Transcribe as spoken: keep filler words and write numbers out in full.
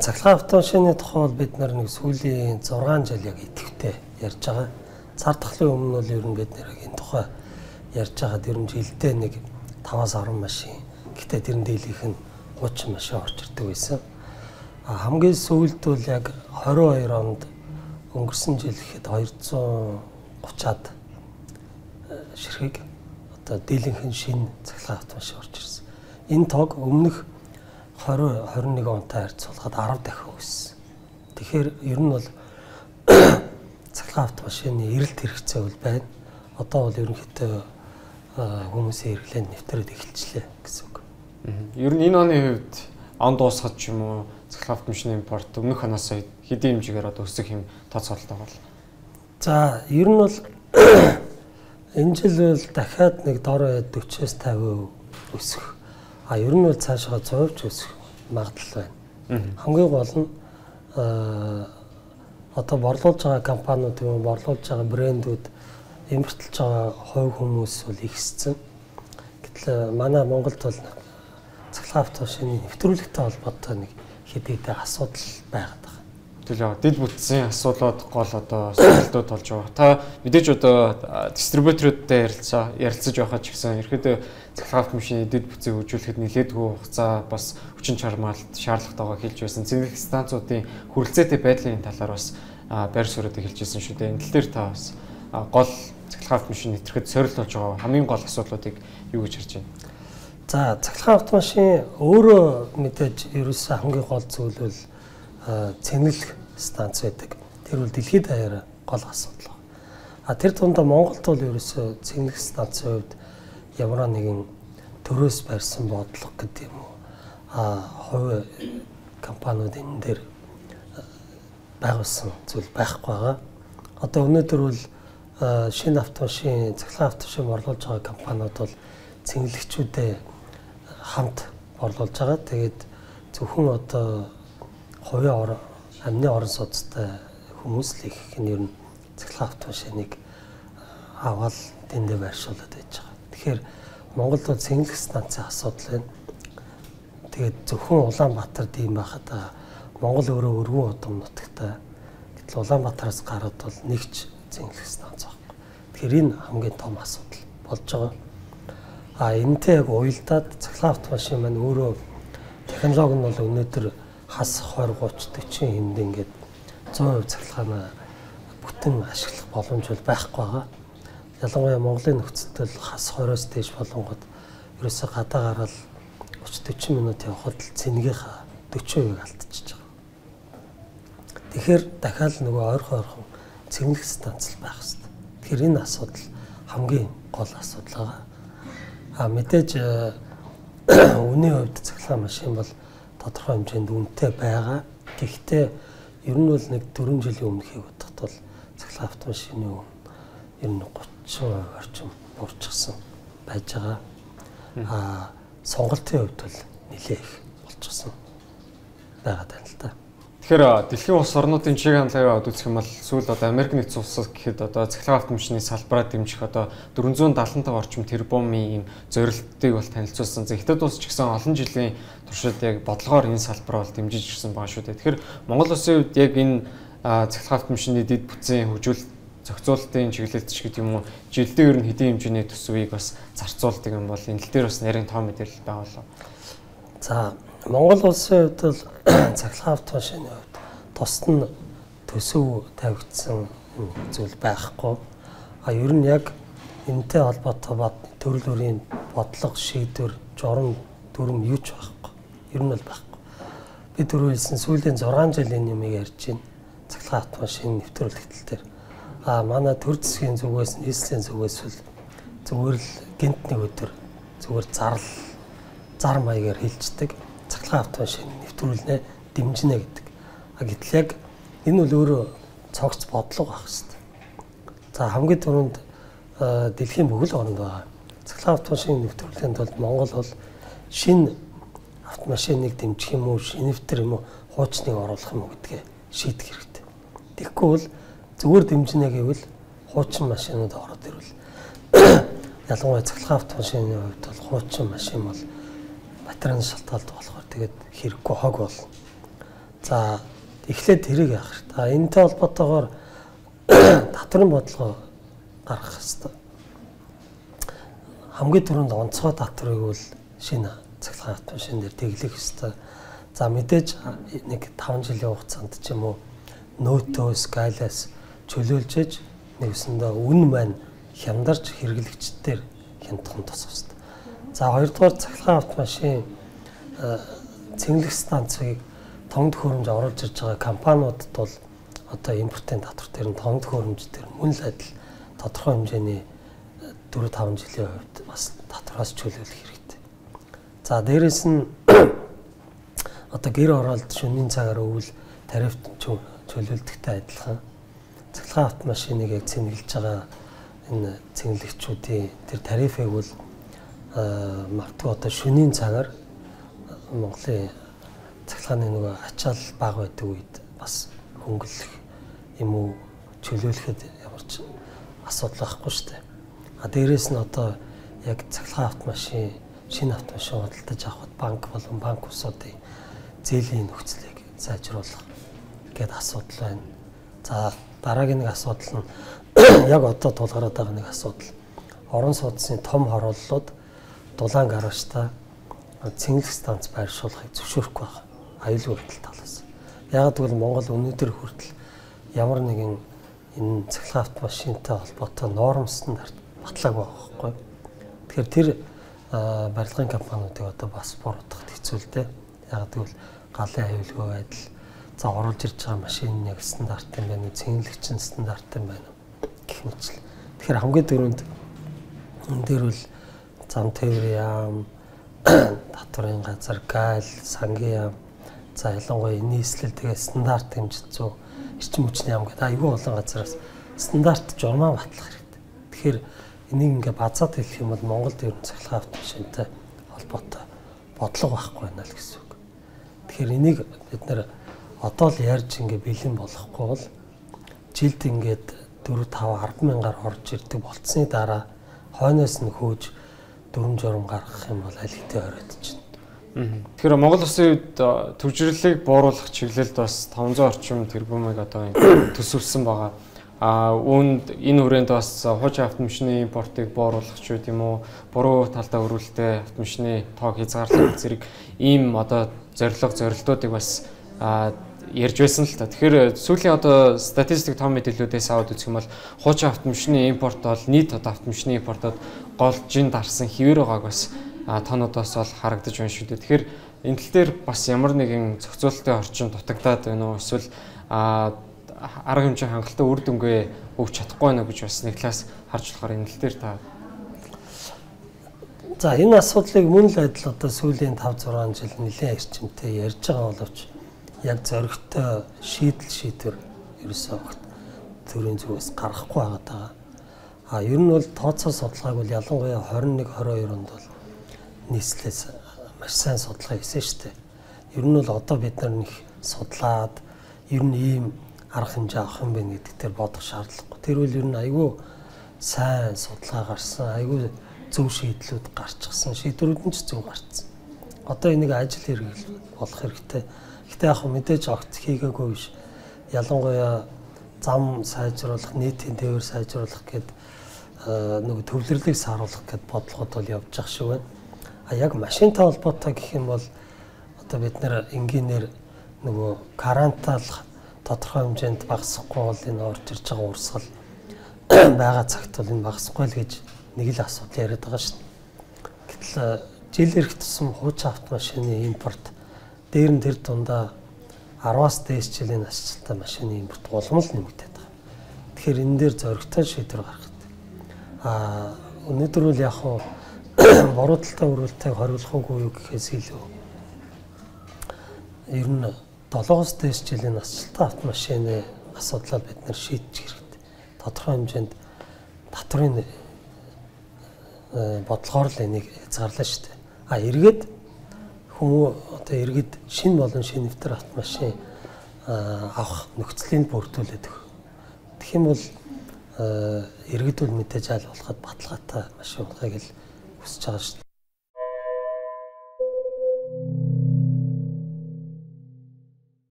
цахилгаан автомашины тухай бол бид нар нэг сүүлийн зургаан жил яг идэвхтэй ярьж байгаа. Цар тахлын өмнө бол ер нь бид нэр энэ тухай ярьж байгаад ер нь жилдээ нэг таваас орон машин. Гэхдээ тэрэн дийлийнх нь гучин машин орж ирдэг байсан. А хамгийн сүүлд бол яг хорин хоёр онд өнгөрсөн жил ихэд хоёрзуун гуцаад ширхэг одоо дийлийнх нь шинэ цахилгаан автомашин орж ирсэн. Энэ тоог өмнөх хорин хорин нэг онтой харьцуулахад арав дахин өссөн. Тэгэхээр ер нь бол цахилгаан автомашины эрэлт хэрэгцээ бол байна. Одоо бол ерөнхийдөө хүмүүсийн хэрэглээ нэвтрээд эхэлчихлээ гэсэн үг. Ер нь энэ оны хувьд он дуусгад ч юм уу цахилгаан автомашины импорт өмнөх оноос хэдийн хэмжээгээр одоо өсөх юм тооцоололтой бол. За ер нь бол энэ жил бол дахиад нэг дор дөрвөөс тавин өсөх. А ер нь бол цаашаа цовч өсөх магадлал байна. Хамгийн гол нь одоо борлуулж байгаа компаниуд юм борлуулж байгаа брэндүүд импортлж байгаа хувь хүмүүс бол ихссэн. Гэтэл манай Монголд бол цахилгаан автомашины нэвтрүүлэгтэй холбоотой нэг хэд хэдэн асуудал байгаад байна. Төлөө дид бүтцийн асуудлууд гол одоо сонирхолтой болж байгаа. Та мэдээж одоо дистрибьюторуудтай ярилцаа ярилцаж байхад ч гэсэн ерөөдөө цахилгаан автомашины дид бүтцийг хөгжүүлэхэд нэлээдгүй хугацаа бас хүчин чармаалт шаардлагатайгаа хэлж байсан. Цэвэрлэх станцуудын хүрэлцээтэй байдлын талаар бас байр суурьтай хэлж байсан шүү дээ. Энэ тал дээр та бас гол цахилгаан автомашин нэвтрэхэд сорилт болж байгаа хамгийн гол асуудлуудыг юу гэж харж байна? За цахилгаан автомашин өөрөө мэдээж ерөөсөө хамгийн гол зүйл бол цэнгэлэх станц байдаг. Тэр бол дэлхийд даяар гол асуудал. А тэр тундаа Монголд бол ерөөсөө цэнгэлэх станцын хувьд ямар нэгэн төрөөс барьсан бодлого гэдэг юм уу? А хувь компаниуд энэ дээр байгуулсан зүйл байхгүй байгаа. Одоо өнөөдөр бол шинэ автомашин, цахилгаан автомашин борлуулж байгаа компаниуд бол цэнгэлэгчүүдэд хамт борлуулж байгаа. Тэгээд зөвхөн одоо хувийн орон, амны орон сууцтай хүмүүс л их нь ер нь цахилгаан автомашиныг аваад дэндээ байршуулад байж байгаа. Тэгэхээр Монголд бол цэнгэлэх станцын асуудал байна. Тэгээд зөвхөн Улаанбаатард ийм байхад Монгол өөрөө өргөн удам нутагтай. Гэтэл Улаанбатараас гараад бол нэгч цэнгэлэх станц байхгүй. Тэгэхээр энэ хамгийн том асуудал болж байгаа. А энэтэй яг уялдаад цахилгаан автомашин маань өөрөө технологи нь бол өнөөдөр хас двадцать тридцать forty хэмнэ ингээд сто percent цахилгаанаа бүтэн ашиглах боломж бол байхгүй байгаа. Ялангуяа Монголын нөхцөлд бол хас двадцать-оос дээш болонгод ерөөсөө гадаа гараад тридцать forty минут явхад л цэнгийнхаа forty percent алдчихж байгаа. Тэгэхээр дахиад нөгөө ойрхон ойрхон цэнгэлэх станц байх хэрэгтэй. Тэгэхээр энэ асуудал хамгийн гол асуудал байгаа. А мэдээж үнийн хувьд цахилгаан машин бол тодорхой хэмжээнд үнэтэй байгаа. Гэхдээ ер нь бол нэг дөрвөн жилийн өмнөхийг бодоход бол цахилгаан автомашины үн ер нь thirty орчим буурчихсан байж байгаа. А сонголтын хувьд бол нэлээ их болчихсон байгаа тань л та. Тэгэхээр дэлхийн улс орнуудын чиг хандлагыг үзэх юм бол сүүл одоо Америк нэгдсэн улсад гэхэд одоо цахилгаан автомашины салбараа дэмжих одоо four hundred seventy-five орчим тэрбумын ийм зорилтыг бол танилцуулсан. За Хятад улс ч гэсэн олон жилийн туршид яг бодлогоор энэ салбараа бол дэмжиж ирсэн байгаа шүү дээ. Тэгэхээр Монгол улсын хувьд яг энэ цахилгаан автомашины дэд бүтцийн хөгжүүл зохицуулалтын чиглэлт ч гэдэг юм уу жилдээ ер нь хэдийн хэмжээний төсвийг бас зарцуулдаг юм бол энэ тал дээр бас нарийн тоо мэдээлэл байгуулав. За Монгол улсын хувьд бол цахилгаан автомашины хувьд тусад нь төсөв тавигдсан зүйл байхгүй. А ер нь яг энэтэй холбоотой бод төрөл бүрийн бодлого, шийдвэр, журам, дүрм юу ч байхгүй. Ер нь бол байхгүй. Би түрүү хэлсэн сүүлийн six жилийн юмыг ярьж байна. Цахилгаан автомашины нэвтрүүлэх тал дээр. А манай төр засгийн зүгээс, нийслэлийн зүгээс бол зүгээр л гинт нэг өдөр зүгээр зарлал, зар маягаар хилждэг. Цахилгаан автомашин нэвтрүүлнэ, дэмжинэ гэдэг. А гэтэл яг энэ бол өөрөө цогц бодлого байх хэрэгтэй. За хамгийн түрүүнд дэлхийн бүхэл орнд байгаа цахилгаан автомашин нэвтрүүлэхийн тулд Монгол бол шинэ автомашиныг дэмжих юм уу, шинэвтер юм уу, хуучныг оруулах юм уу гэдгээ шийдэх хэрэгтэй. Тэгэхгүй бол зүгээр дэмжинэ гэвэл хуучин машинууд ороод ирвэл ялангуяа цахилгаан автомашины хувьд бол хуучин машин бол батарейн шалтгаалт болохоор тэгээд хэрэггүй хог болно. За За эхлээд тэрийг яах хэрэгтэй. А энэтэй холбоотойгоор татрын бодлого гаргах хэрэгтэй. Хамгийн түрүүнд онцгой татрыг бол шинэ цахилгаан автомашин дээр тэглэх хэрэгтэй. За мэдээж нэг таван жилийн хугацаанд ч юм уу нөөтөө скайлаас чөлөөлж иж нэгсэндээ үн маань хямдарч хэрэглэгчдээр хямдхан тусах хэрэгтэй. За хоёрдугаар цахилгаан автомашин цэнгэлэх станцыг тонгод хөрөмж оруулж ирж байгаа компаниудад бол одоо импортын татвар дээр нь тонгод хөрөмж дээр мөн л адил тодорхой хэмжээний дөрөв таван жилийн хувьд бас татвараас чөлөөлөх хэрэгтэй. За дээрэс нь одоо гэр оролт шөнийн цагаар өвөл тарифт чөлөөлдөгтэй адилхан цахилгаан автомашиныг яг цэнгэлж байгаа энэ цэнгэлэгчүүдийн тэр тарифыг бол магадгүй одоо шөнийн цагаар Монголын цахилгааны нөгөө ачаал бага байдаг үед бас хөнгөлөх юм уу чөлөөлөхөд ямар ч асуудал байхгүй шүү дээ. А дээрэс нь одоо яг цахилгаан автомашин шинэ автомашин худалдаж авахд банк болон банк усуудын зээлийн нөхцөлийг сайжруулах гэдэг асуудал байна. За дараагийн нэг асуудал нь яг одоо тулгараад байгаа нэг асуудал. Орон сууцны том хорлолууд дулаан гаражтай цэнгэлэх станц байршуулахыг зөвшөөрөхгүй байна. Аюулгүй байдал талаас. Яг гэвэл Монгол өнөөдөр хүртэл ямар нэгэн энэ цахилгаан автомашинтай холбоотой норм стандарт батлаагүй байгаа байхгүй. Тэгэхээр тэр барилгын компаниудыг одоо бас буруутгах хэцүү л дээ. Яг гэвэл галын аюулгүй байдал за оруулж ирж байгаа машин яг стандарт юм байна уу, цэнгэлэгч стандарт юм байна уу гэх мэт. Тэгэхээр хамгийн дөрөнд энэ дээр бол зам тээврийн яам, татварын газар, гайл, сангийн яам, за ялангуяа нийслэл тэгээ стандарт хэмжиж зүй эрчим хүчний яам гэдэг аюул олон газараас стандарт журмаа батлах хэрэгтэй. Тэгэхээр энийг ингээ базаад хэлэх юм бол Монголд ер нь цахилгаан автомашинтай холбоотой бодлого байхгүй байна л гэсэн үг. Тэгэхээр энийг бид нэр одоо л ярьж ингээ бэлэн болохгүй бол жилд ингээд дөрөв таван ард мянгаар орж ирдэг болцсны дараа хойноос нь хөөж дөрвөн журам гаргах юм бол аль хэдийн оройтж байна. Тэгэхээр Монгол Улсын үед төвжирлийг бууруулах чиглэлд бас таван зуун орчим тэрбумыг одоо төсөвлөсөн байгаа. А үүнд энэ хүрээнд бас хуучин автомашины импортыг бууруулах ч үгүй юм уу, буруу талдаа өрүүлэлтэй автомашины тоог хязгаарлах зэрэг ийм одоо зорилго зорилтуудыг бас ярьж байсан л та. Тэгэхээр сүүлийн одоо статистик том мэдээллүүдээс аваад үзэх юм бол хуучин автомашины импорт бол нийт одоо автомашины импортод голжин дарсан хэвээр байгааг бас тоонуудаас бол харагдаж байна шүү дээ. Тэгэхээр энэ тал дээр бас ямар нэгэн зохицуулалтын орчин дутагдаад байна уу? Эсвэл арга хэмжээ хангалттай үр дүнгээ өгч чадахгүй байна гэж бас нэг талаас харж болохоор энэ тал дээр та. За энэ асуудлыг мөн л адил одоо сүүлийн таван зургаан жил нэлээд эрчимтэй ярьж байгаа боловч яг зоригтой шийдэл шийдвэр ерөөсөө төрийн зүгээс гаргахгүй байгаа даа. А ер нь бол тооцоо судалгааг бол ялангуяа хорин нэг хорин хоёр онд бол нийслэлээс маш сайн судалгаа хийсэн шүү дээ. Ер нь бол одоо бид нар нэг судлаад ер нь ийм арга хэмжээ авах юм байна гэдэг дээр бодох шаардлагагүй. Тэр үл ер нь айгүй сайн судалгаа гарсан, айгүй зөв шийдлүүд гарчихсан, шийдвэрүүд нь ч зөв гарцсан. Одоо энийг ажил хэрэгэл болох хэрэгтэй. Гэтэ яг мэдээж огт хийгээгүй биш. Ялангуяа зам сайжруулах, нийтийн тээвэр сайжруулах гэд нөгөө төвлөрлийг сааруулах гэд бодлогод бол явж байгаа шүү байна. А яг машинтай холбоотой гэх юм бол одоо бид нэр энгийнээр нөгөө карантал тодорхой хэмжээнд багасахгүй бол энэ орж ирж байгаа урсгал байгаа цагт бол энэ багасахгүй л гэж нэг л асуудал яриад байгаа шүү дээ. Гэтэл жил ирэх тусам хуучин автомашины импорт дээр нь тэр дундаа араваас дээш жилийн насжилттай машины импорт улам л нэмэгдээд байгаа. Тэгэхээр энэ дээр зоригтой шийдвэр гаргах хэрэгтэй. Аа өнөөдөр бол яг хуу буруу талтай өрүүлэлтийг хориглох уу юу гэхээс илүү ер нь долоос дээш жилийн насжилттай автомашины асуудлаа бид нэр шийдэж хэрэгтэй. Тодорхой хэмжээнд татврын бодлогоор л энийг хязгаарлаа шүү дээ. А эргээд хүмүүс одоо эргээд шинэ болон шинэ нэвтэр автомашин авах нөхцөлийг бүрдүүлээд өгөх. Тэгэх юм бол иргэдүүл мэдээж аль болоход баталгаатай машин ухааг л хүсэж байгаа шүү дээ.